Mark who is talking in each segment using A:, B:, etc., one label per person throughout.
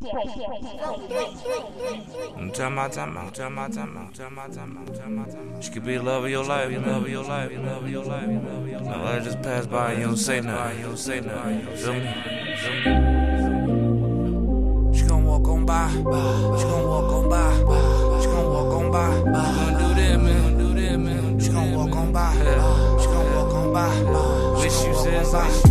A: She could be the love of your life, love of your life, love of your life, love of your life. Let her just pass by and you don't say nothing, you don't say nothing. Feel me? She gon' walk on by, she gon' walk on by, she gon' walk on by. She gon' do that, man, do that, man. She gon' walk on by, she gon' walk on by. Wish you said something.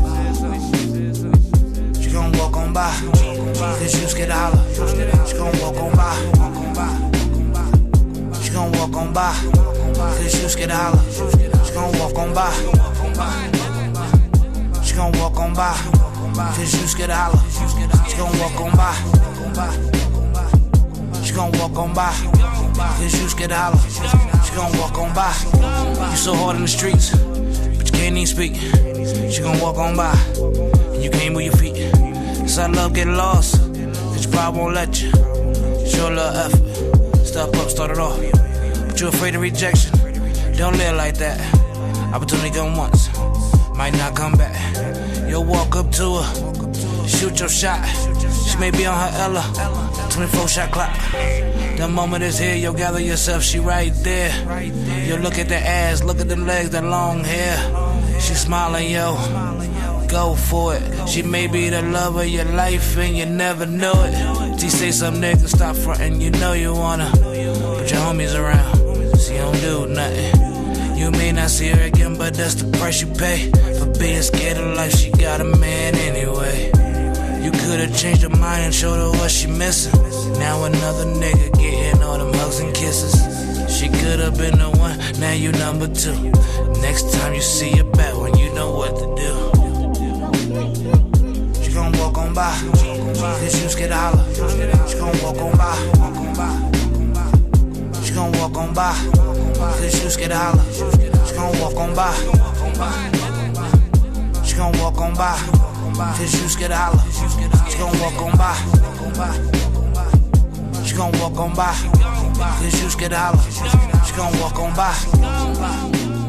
A: She gon' walk on by, cause you scared to holler. She gon' walk on by. She gon' walk on by, cause you scared to holler. She gon' walk on by. She gon' walk on by, cause you scared to holler. She gon' walk on by. She gon' walk on by, cause you scared to holler. She gon' walk on by. You so hard in the streets, but you can't even speak. She gon' walk on by, and you can't move your feet. Cause love get lost, cause you probably won't let you. Show a little effort, step up, start it off. But you afraid of rejection, don't live like that. Opportunity come once, might not come back. You'll walk up to her, shoot your shot. She may be on her Ella, 24 shot clock. The moment is here, you'll gather yourself, she right there. You'll look at the ass, look at them legs, that long hair. She smiling, yo, go for it. She may be the love of your life and you never know it. She say some niggas stop frontin', you know you wanna. But your homies around, so you don't do nothing. You may not see her again, but that's the price you pay for being scared of life. She got a man anyway. You could've changed her mind and showed her what she missing. Now another nigga getting all them hugs and kisses. She could've been the one, now you number two. Next time you see her back when you know what to do. She gon' walk on by, cause you scared to holler. She gon' walk on by. She gon' walk on by, cause you scared to holler. She gon' walk on by. She gon' walk on by, cause you scared to holler. She gon' walk on by. She gon' walk on by, cause you scared to holler. She gon' walk on by.